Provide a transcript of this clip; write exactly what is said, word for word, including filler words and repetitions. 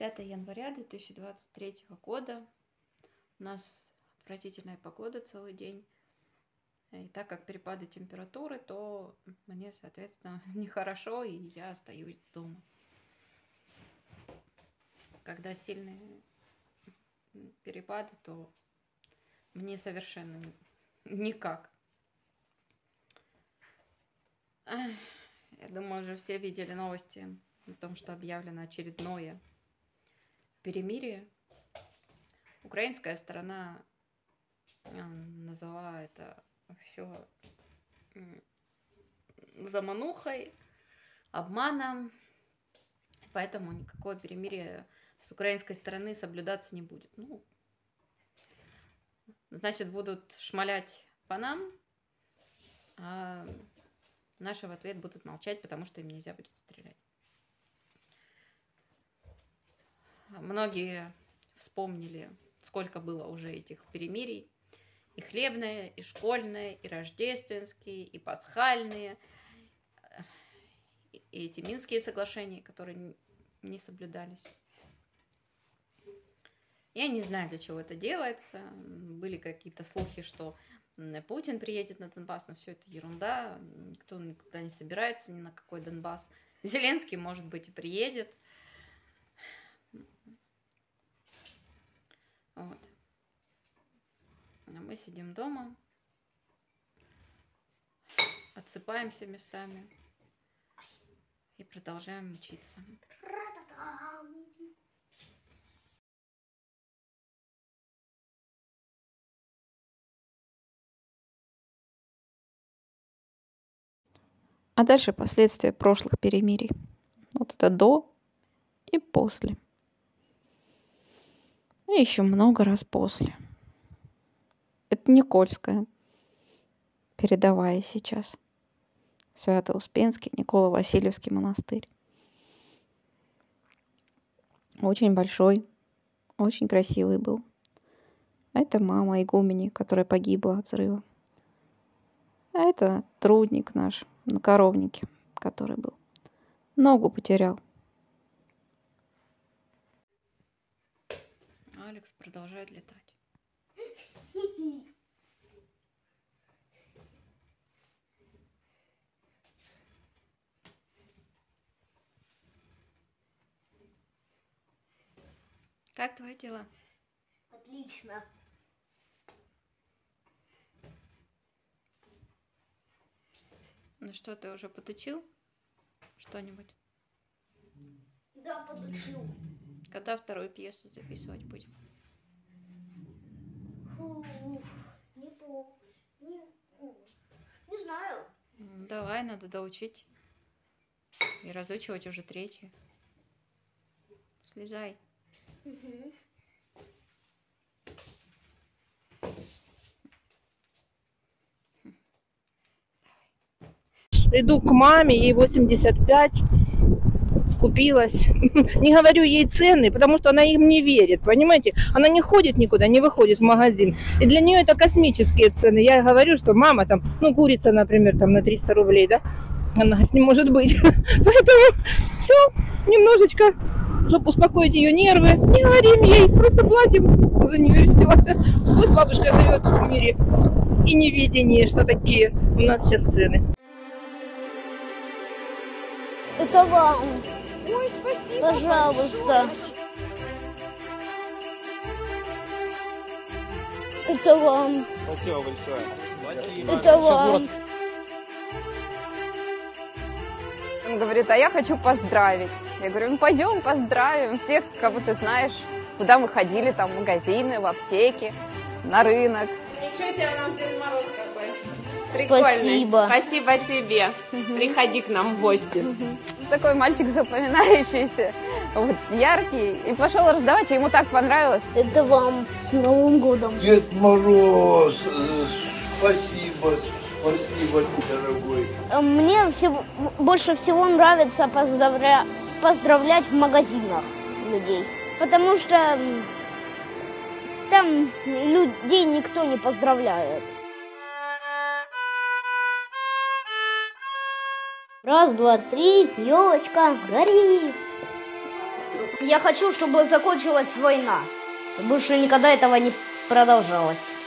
пятое января две тысячи двадцать третьего года. У нас отвратительная погода целый день. И так как перепады температуры, то мне, соответственно, нехорошо, и я остаюсь дома. Когда сильные перепады, то мне совершенно никак. Я думаю, уже все видели новости о том, что объявлено очередное перемирие. Украинская сторона назвала это все заманухой, обманом, поэтому никакое перемирие с украинской стороны соблюдаться не будет. Ну, значит, будут шмалять по нам, а наши в ответ будут молчать, потому что им нельзя будет стрелять. Многие вспомнили, сколько было уже этих перемирий. И хлебные, и школьные, и рождественские, и пасхальные, и эти Минские соглашения, которые не соблюдались. Я не знаю, для чего это делается. Были какие-то слухи, что Путин приедет на Донбасс, но все это ерунда. Никто никуда не собирается ни на какой Донбасс. Зеленский, может быть, и приедет. Вот. А мы сидим дома, отсыпаемся местами и продолжаем учиться. А дальше последствия прошлых перемирий. Вот это до и после. И еще много раз после. Это Никольская, передовая сейчас. Свято-Успенский, Николо-Васильевский монастырь. Очень большой, очень красивый был. А это мама игумени, которая погибла от взрыва. А это трудник наш на коровнике, который был. Ногу потерял. Алекс продолжает летать. Как твои дела? Отлично. Ну что, ты уже подучил что-нибудь? Да, подучил. Когда вторую пьесу записывать будем? Фу, не по... Не, не знаю. Давай, надо доучить и разучивать уже третью. Слезай. Угу. Иду к маме, ей восемьдесят пять, скупилась. Не говорю ей цены, потому что она им не верит, понимаете? Она не ходит никуда, не выходит в магазин. И для нее это космические цены. Я ей говорю, что мама там, ну курица, например, там на триста рублей, да? Она говорит, не может быть. Поэтому все, немножечко, чтобы успокоить ее нервы, не говорим ей, просто платим за нее и все. Пусть бабушка живет в мире и неведении, что такие у нас сейчас цены. Это вам. Ой, спасибо. Пожалуйста. Это вам. Спасибо большое. Спасибо. Это вам. Он говорит, а я хочу поздравить. Я говорю, ну пойдем поздравим всех, кого ты знаешь, куда мы ходили, там в магазины, в аптеки, на рынок. Ничего себе, у нас Дед Мороз какой. Прикольный. Спасибо. Спасибо тебе. Угу. Приходи к нам в гости. Угу. Такой мальчик запоминающийся, вот, яркий, и пошел раздавать, и ему так понравилось. Это вам с Новым годом. Дед Мороз, спасибо, спасибо, дорогой. Мне всего, больше всего нравится поздравля... поздравлять в магазинах людей, потому что там людей никто не поздравляет. Раз, два, три, елочка горит. Я хочу, чтобы закончилась война. Больше никогда этого не продолжалось.